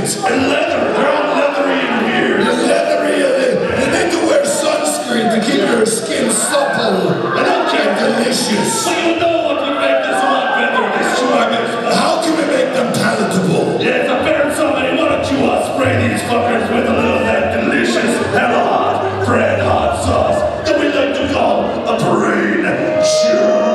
jackets. And leather. They're all leathery in here. They're leathery. They need to wear sunscreen to keep their skin supple. And they're delicious. So you know what would make this a lot better, this shawarma. How can we make them palatable? Yeah, if I found somebody, why don't you spray these fuckers with a little of that delicious, hella hot, bread hot sauce that we like to call a brain chew.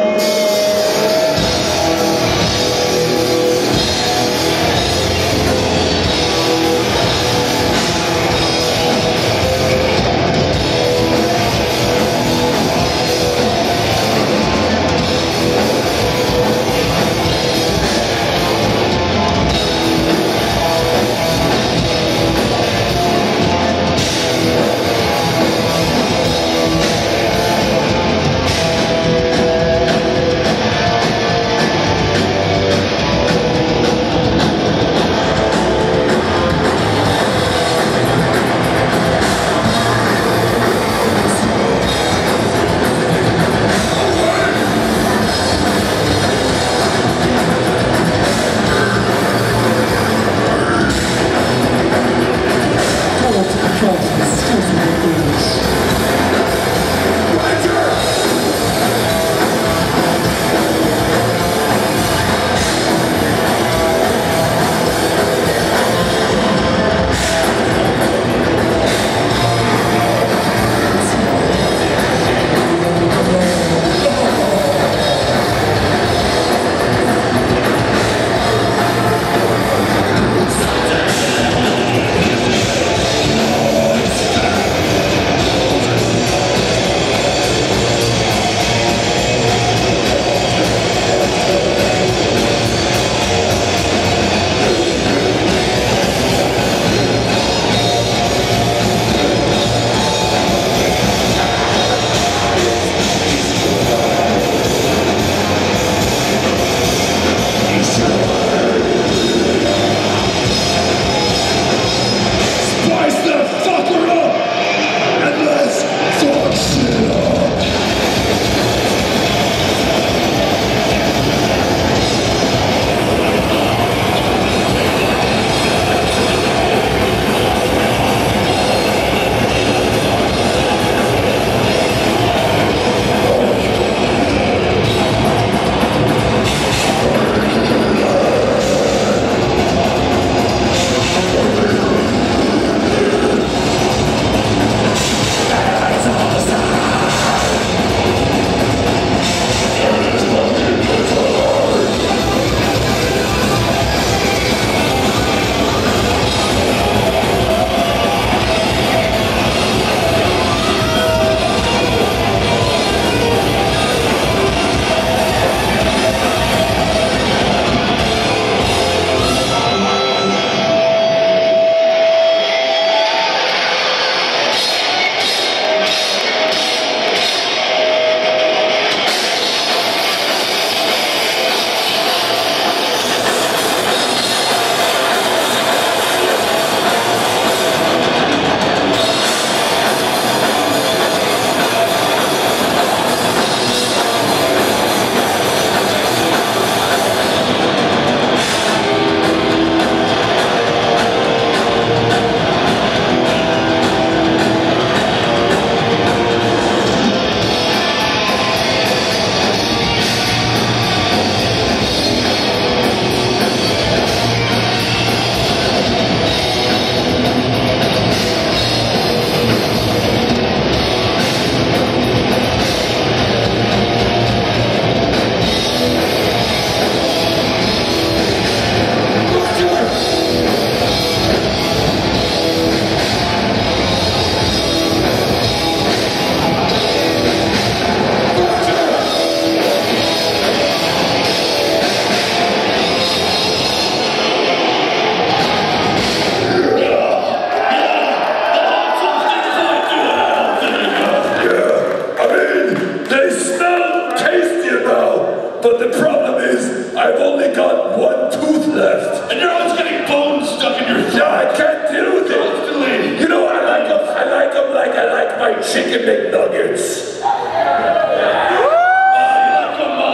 chicken McNuggets.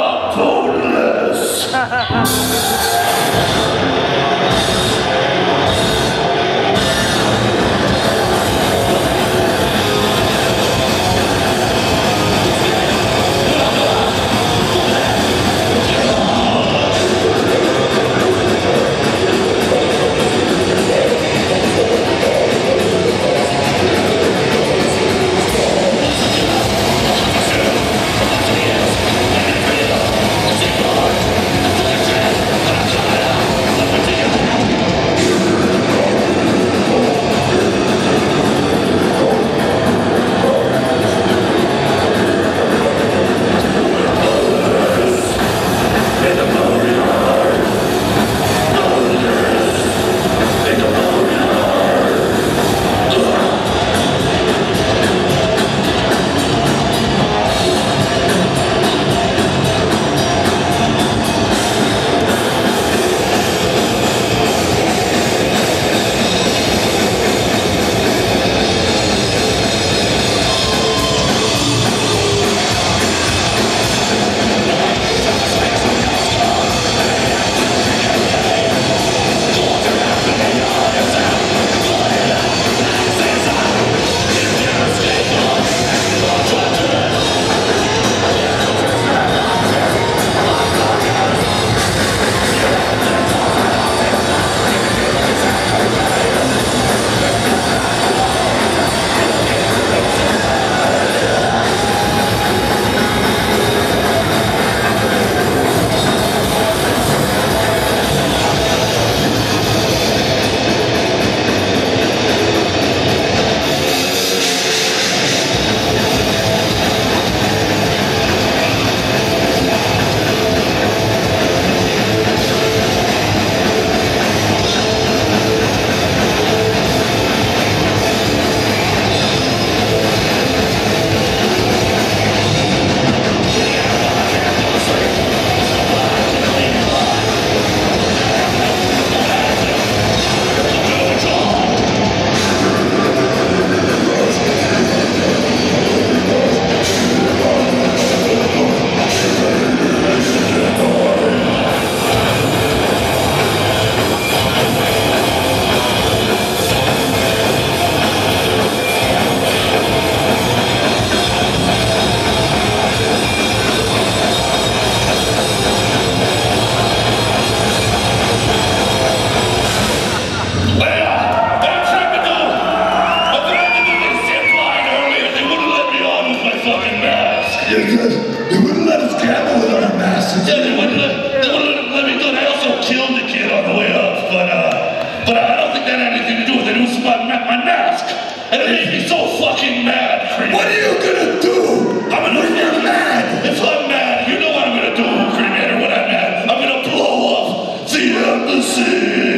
Boneless. my mask. And it made me so fucking mad, Cremator. What are you gonna do? When you're mad? If I'm mad, you know what I'm gonna do, Cremator, when I'm mad. I'm gonna blow up the embassy.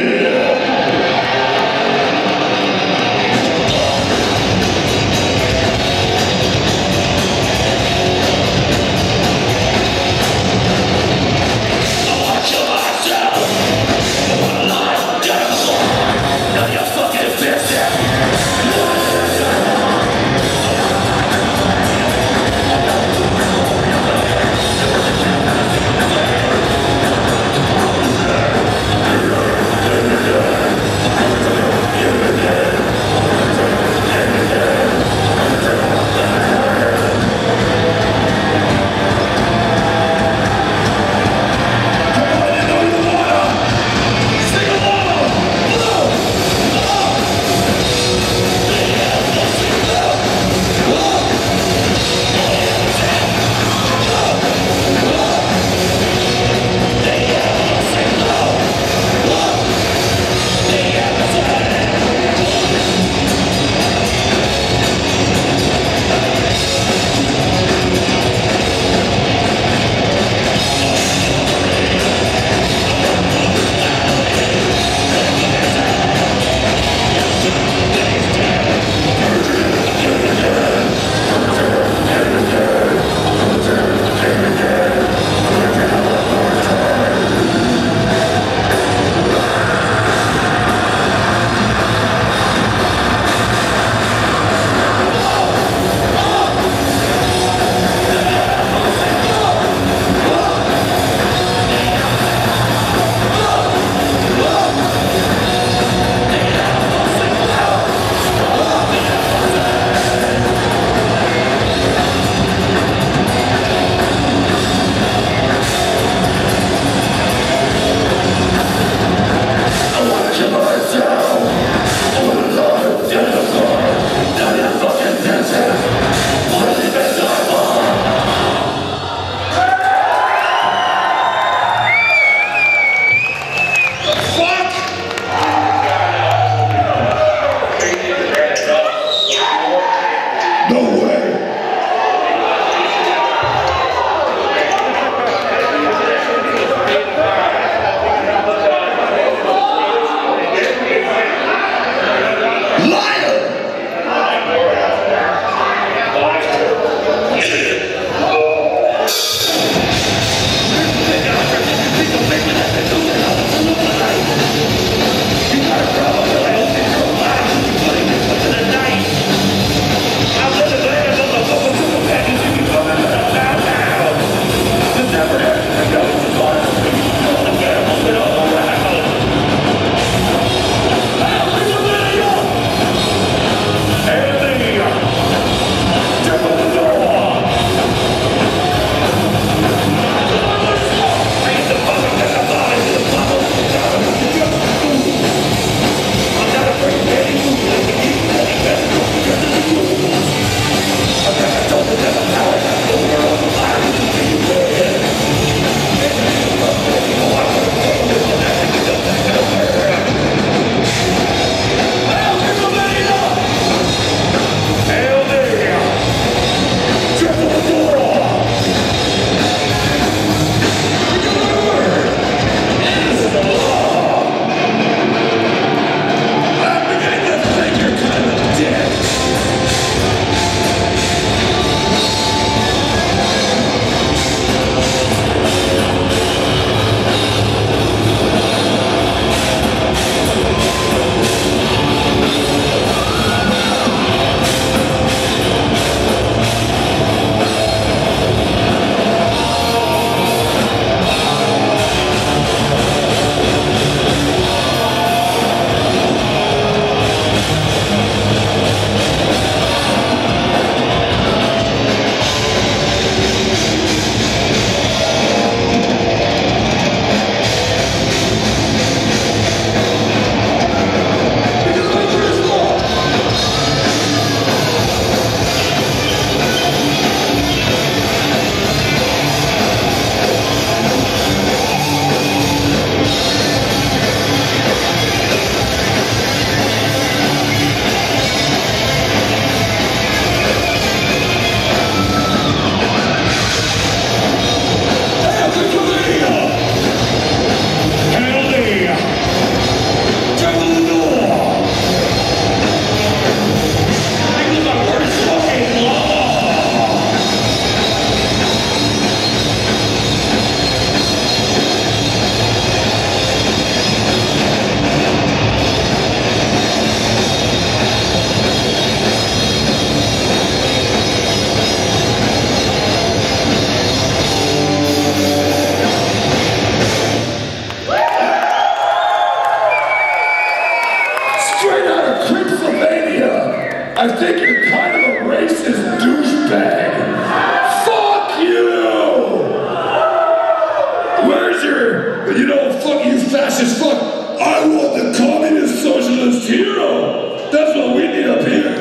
I think you're kind of a racist douchebag. Fuck you! Where's your, fuck you fascist fuck. I want the communist socialist hero. That's what we need up here.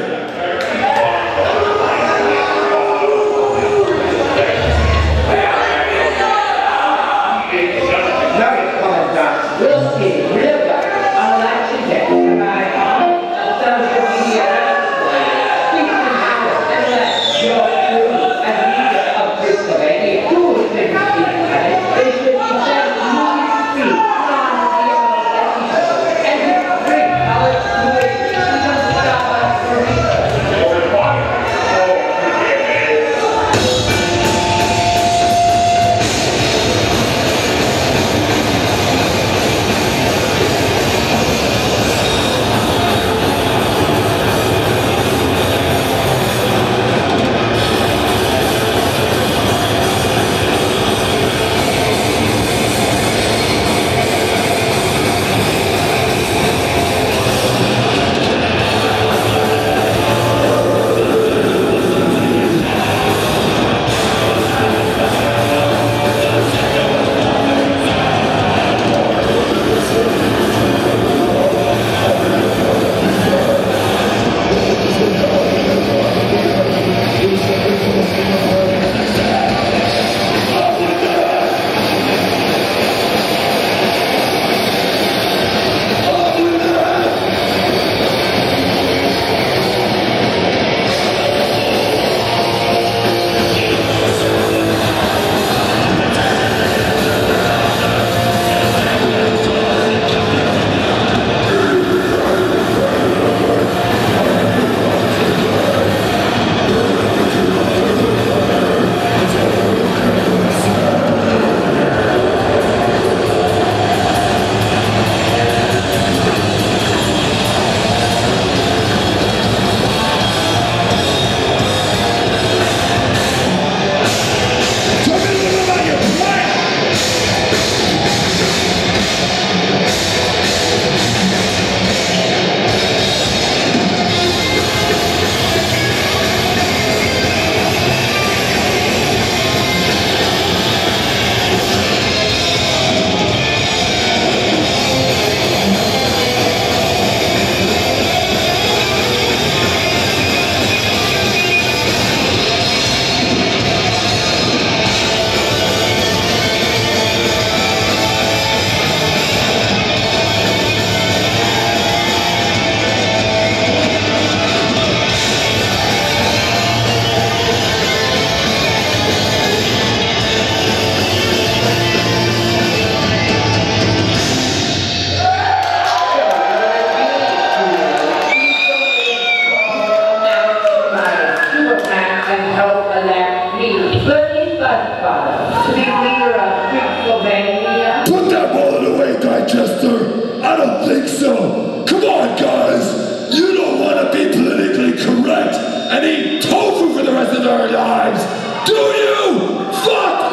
Put that wallet away, Chichester. I don't think so. Come on, guys. You don't want to be politically correct and eat tofu for the rest of our lives, do you? Fuck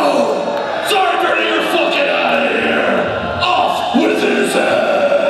no! Sorry, Bernie, you're fucking out of here. Off with his head.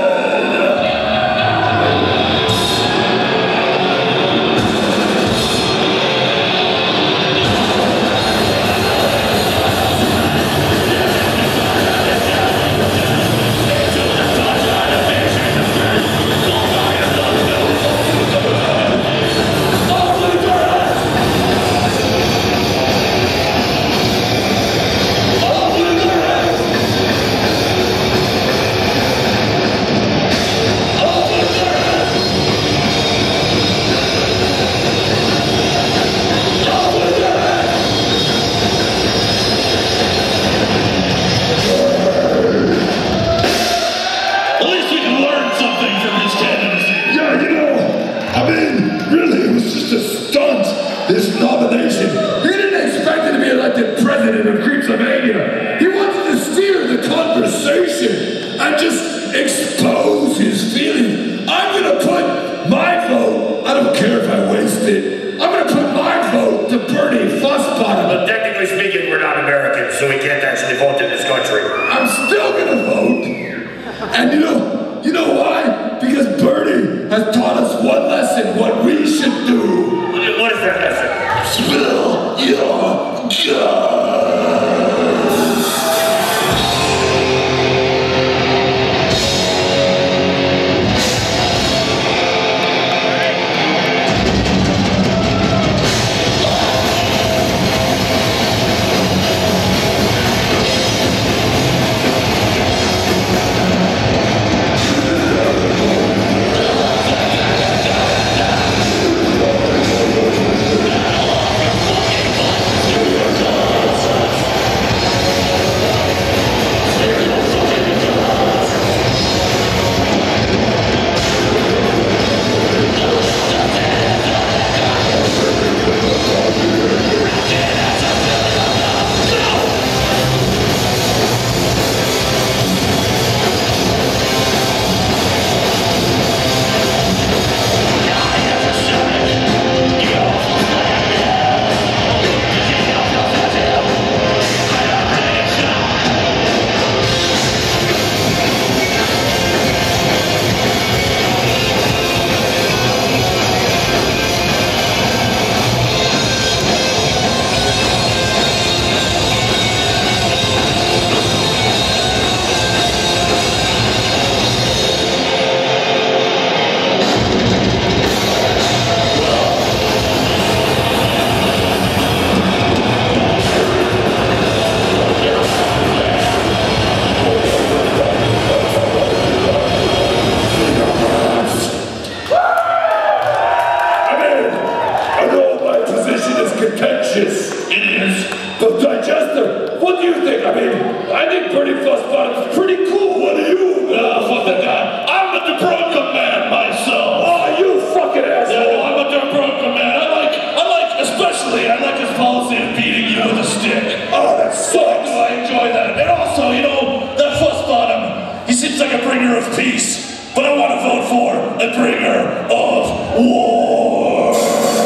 This nomination, he didn't expect it to be elected president of Creepsylvania. He wanted to steer the conversation and just expose his feelings. I'm gonna put my vote, I don't care if I waste it, I'm gonna put my vote to Bernie Fussbottom. But technically speaking, we're not Americans, so we can't actually vote in this country. I'm still gonna vote. And you know why? Because Bernie has taught us one lesson, what we for a bringer of war.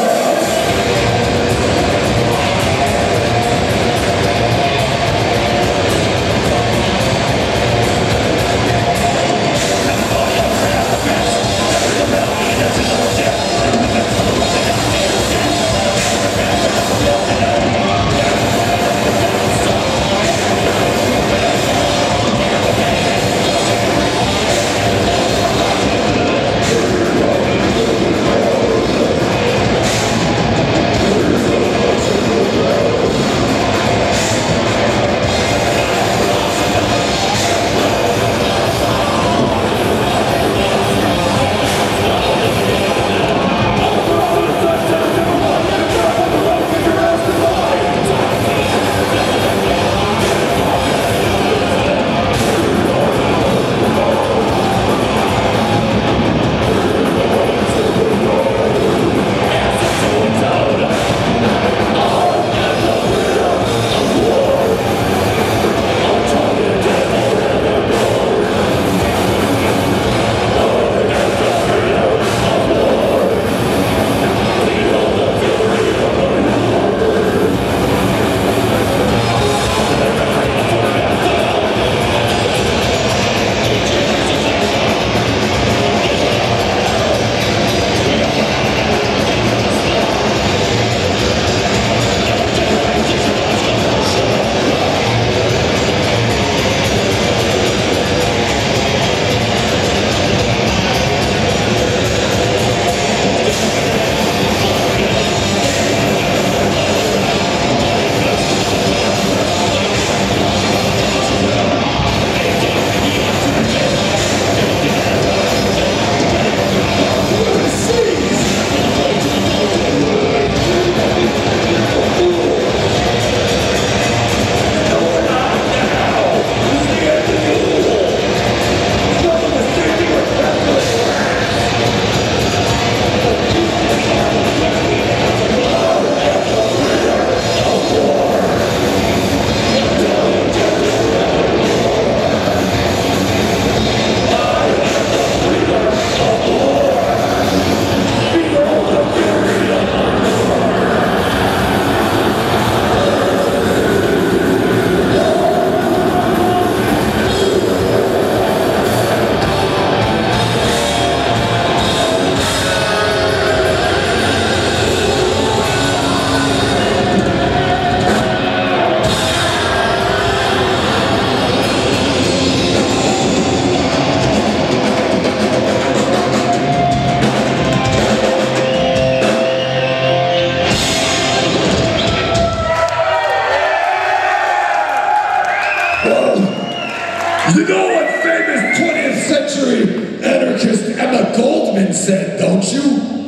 You know what famous 20th century anarchist Emma Goldman said, don't you?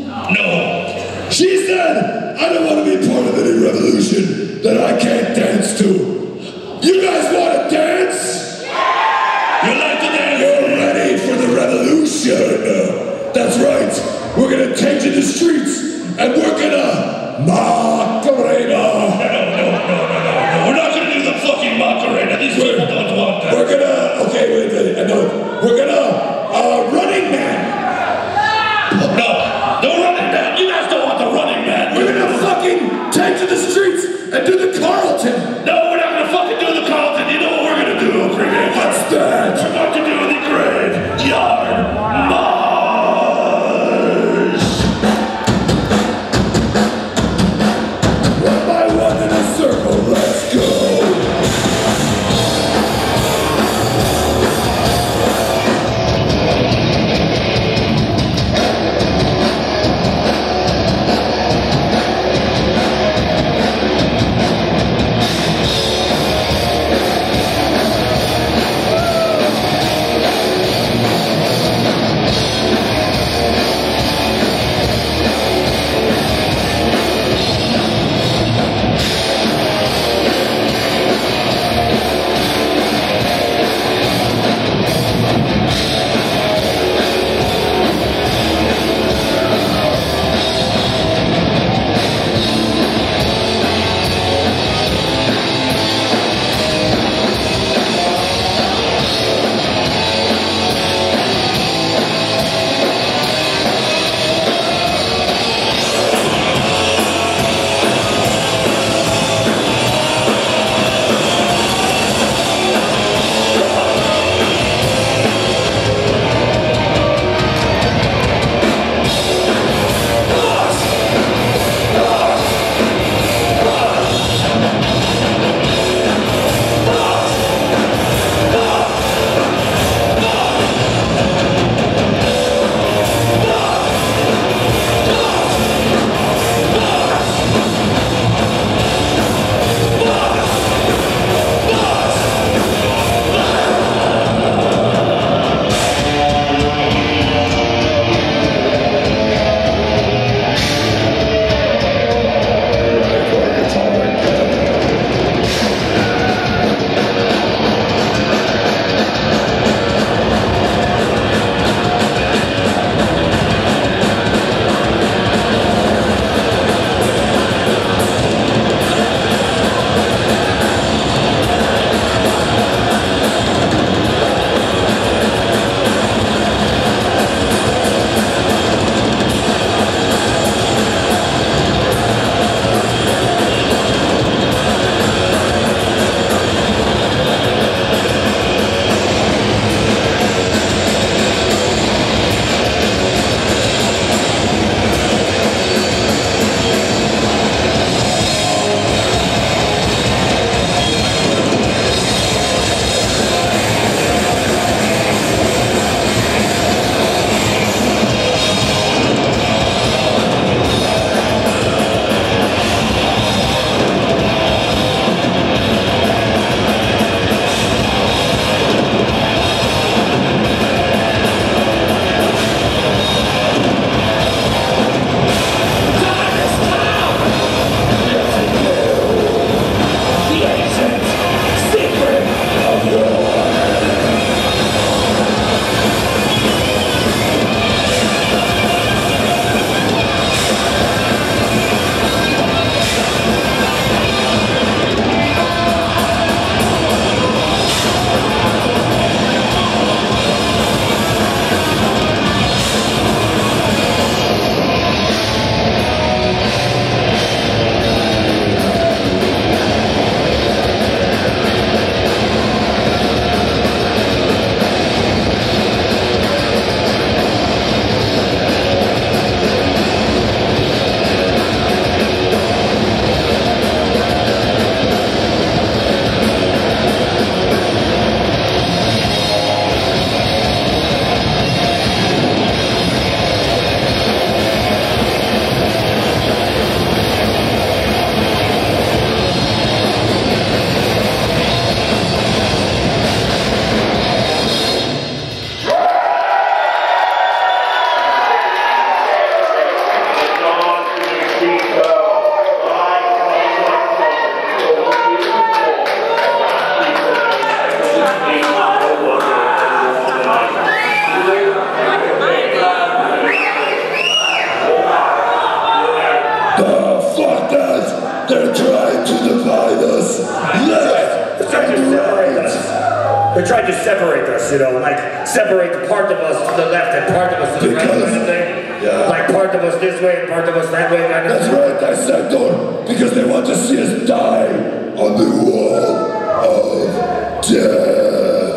No. She said, I don't want to be part of any revolution that I can't dance to. You guys want to dance? You like to dance? You're ready for the revolution. That's right. We're going to take to the streets and we're going to Macarena. No. We're not gonna do the fucking Macarena. These people don't want that. We're gonna, okay, wait, I know. We're gonna, Running Man. No Running Man. You guys don't want the Running Man. We're gonna fucking take to the streets and do the Carlton. No, we're not gonna fucking do the Carlton. You know what we're gonna do, Grenade? What's that? We're going to do the Graveyard March. One by They tried to separate us, you know, like separate part of us to the left and part of us to the right, kind of thing. Yeah. Like part of us this way and part of us that way. Kind of. That's right, dissector, because they want to see us die on the wall of death.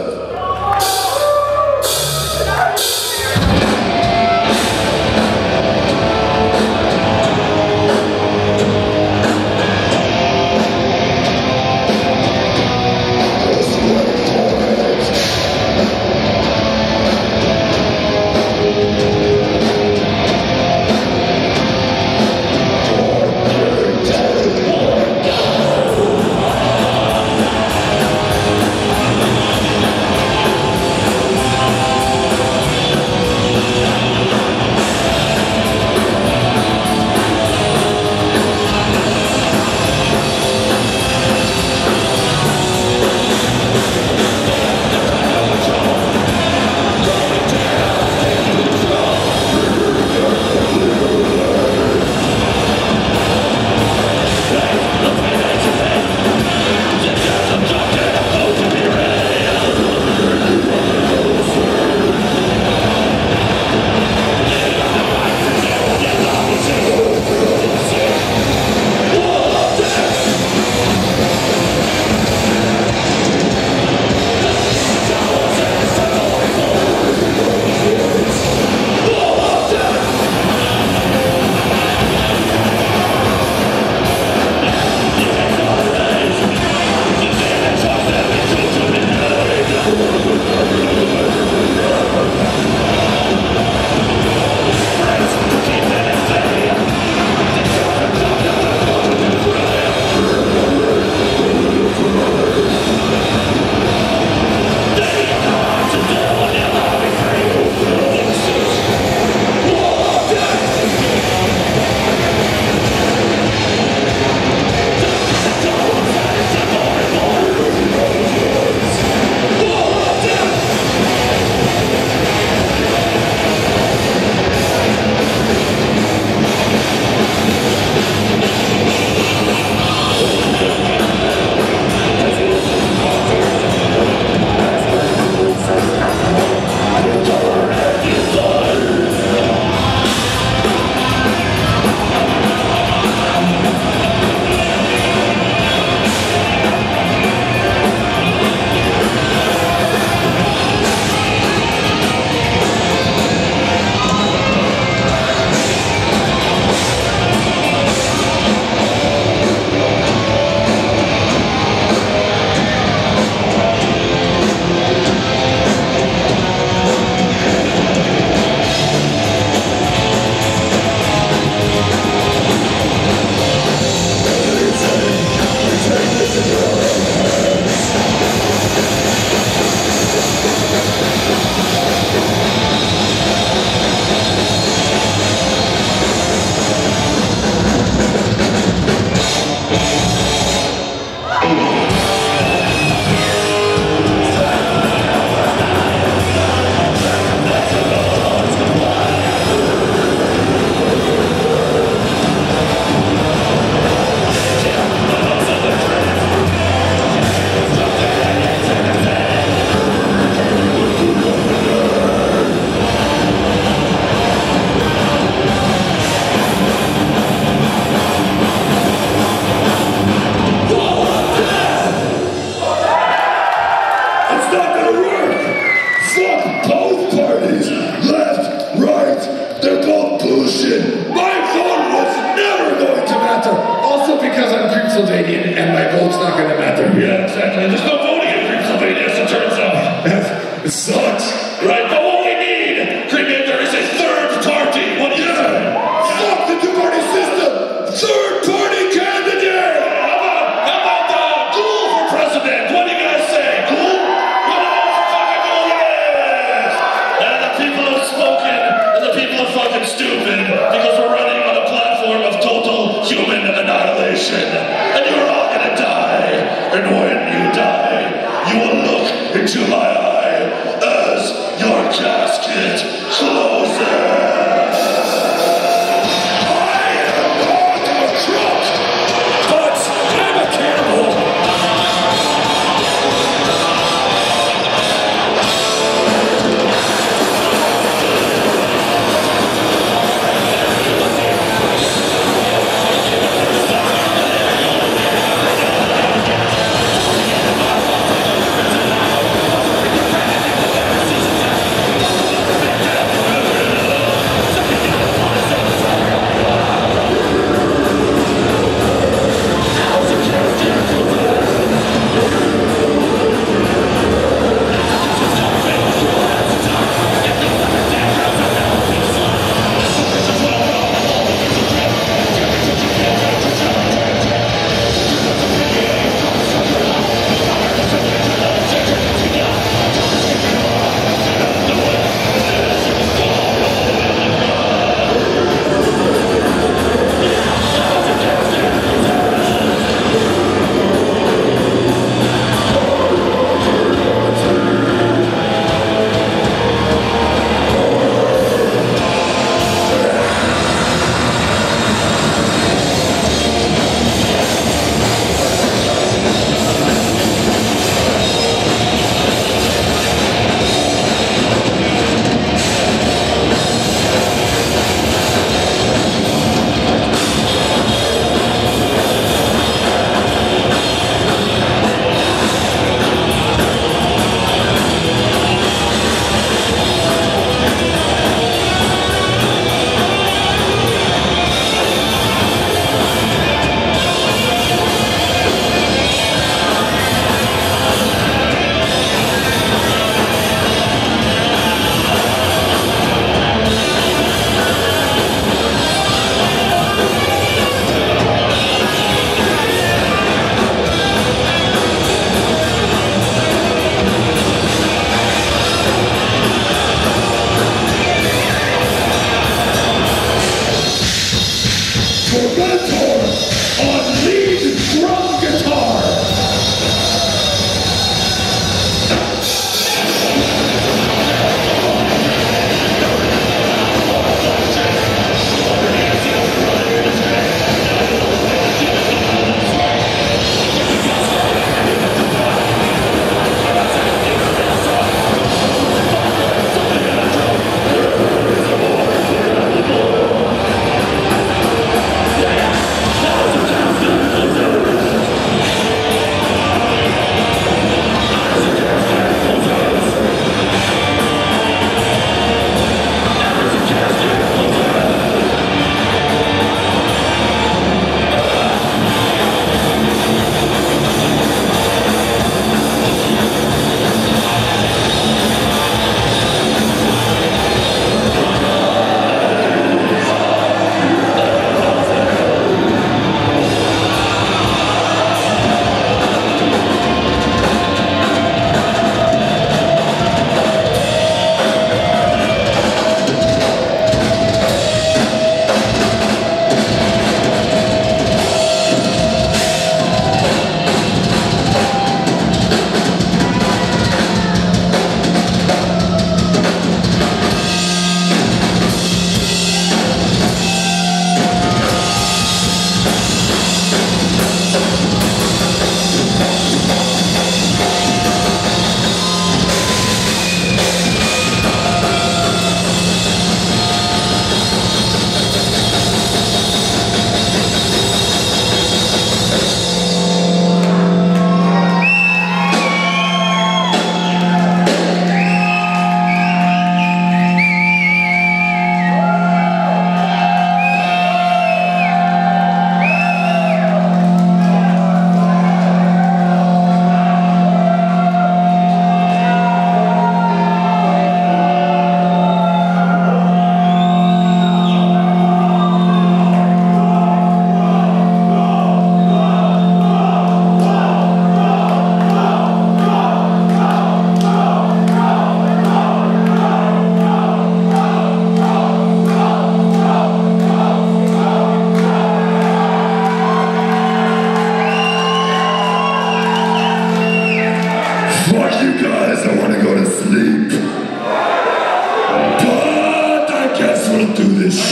Pennsylvania, and my vote's not going to matter. Yeah, exactly. There's no voting in Pennsylvania, as it turns out. It sucks. Right, but what we need, Cremator, is a third party. What do you say? Fuck the two-party system! Third-party candidate! How about Ghoul for president? What do you guys say? Ghoul? You know what fucking Ghoul is? And the people have spoken, and the people are fucking stupid, because we're running on a platform of total human annihilation. And you're all gonna die. And when you die, you will look into my eye as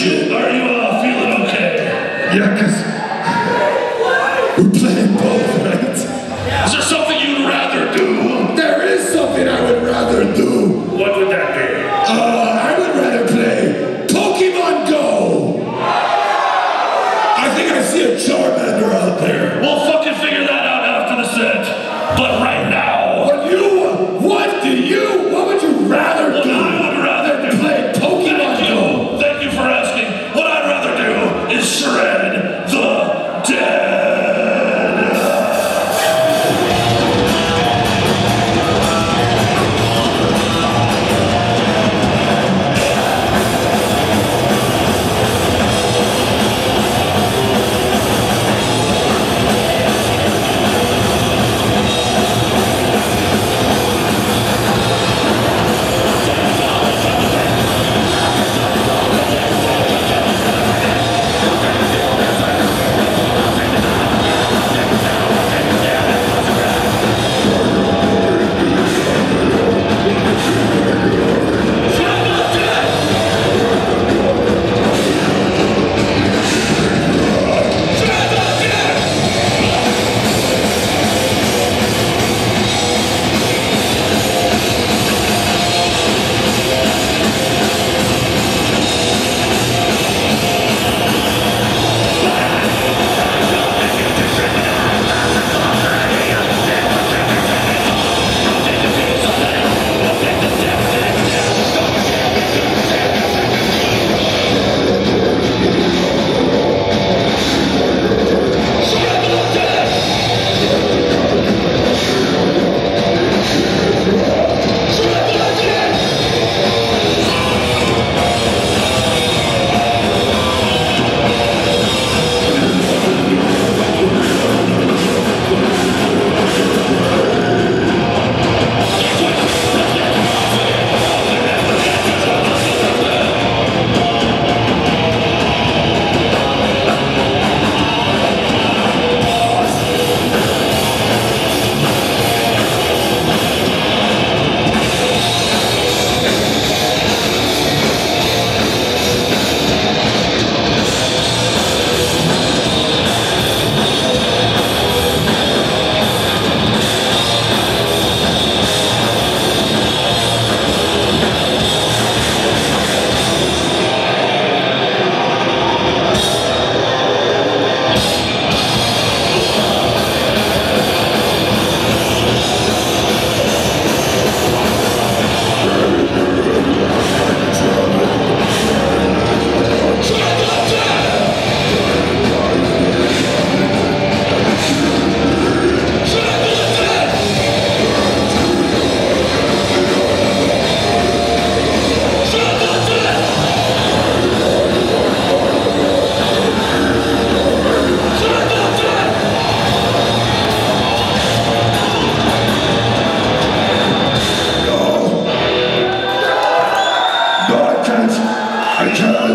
shit. Are you feeling okay? Yeah, cause we're playing both, right? Is there something you'd rather do? There is something I would rather do. What would that be? I would rather play Pokemon Go. I think I see a Charmander out there. We'll fucking figure that out after the set. But right now, What would you rather what do? I would rather do, Play Pokemon Go. Thank you for asking. What I'd rather do is shred the dead.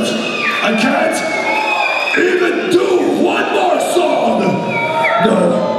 I can't even do one more song. No.